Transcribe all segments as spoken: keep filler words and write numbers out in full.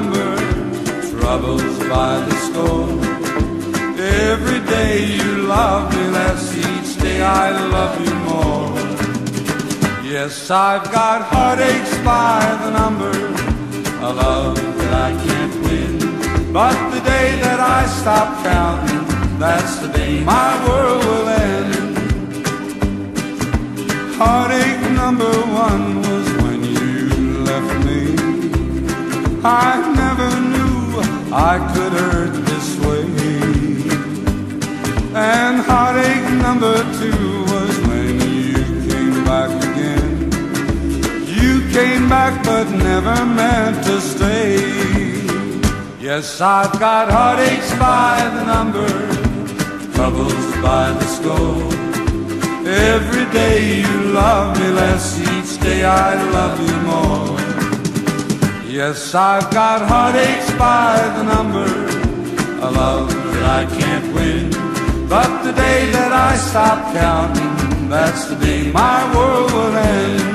number, troubles by the score. Every day you love me less, each day I love you more. Yes, I've got heartaches by the number, a love that I can't win. But the day that I stop counting, that's the day my world will end. Heartache number one was when you left me. I never knew I could hurt this way. And heartache number two was when you came back again. You came back but never meant to stay. Yes, I've got heartaches by the number, troubles by the score. Every day you love me less, each day I love you more. Yes, I've got heartaches by the number, a love that I can't win. But the day that I stop counting, that's the day my world will end.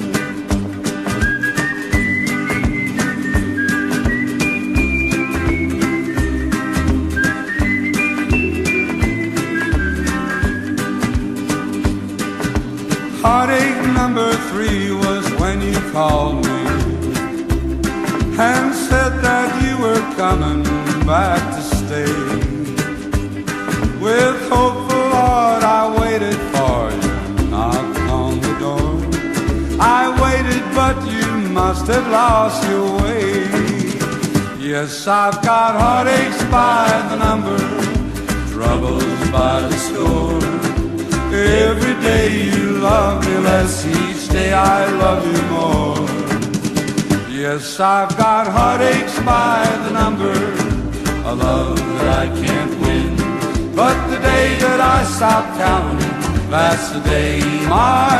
Heartache number three was when you called me and said that you were coming back to stay. With hopeful heart I waited for you, knocked on the door. I waited but you must have lost your way. Yes, I've got heartaches by the number, troubles by the score. Every day you love me less, each day I love you more. Yes, I've got heartaches by the number, a love that I can't win. But the day that I stop counting, that's the day my